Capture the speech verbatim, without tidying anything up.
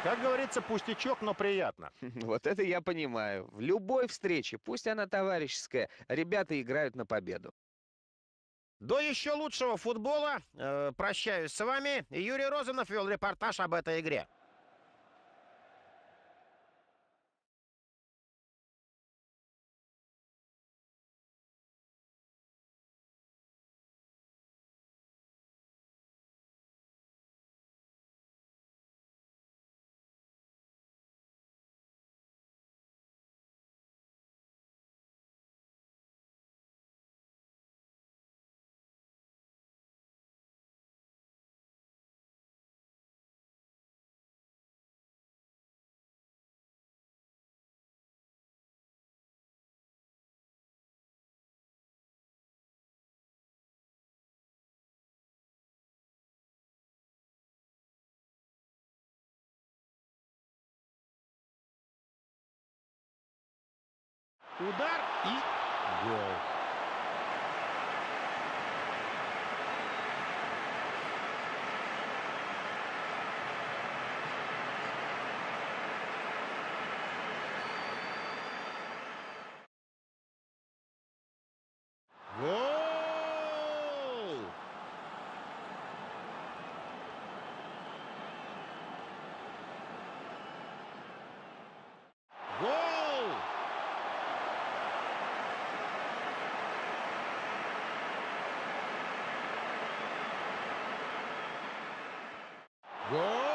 Как говорится, пустячок, но приятно. Вот это я понимаю. В любой встрече, пусть она товарищеская, ребята играют на победу. До еще лучшего футбола. Э, прощаюсь с вами. Юрий Розанов вел репортаж об этой игре. Удар и гол. Гол! Гол! Гол!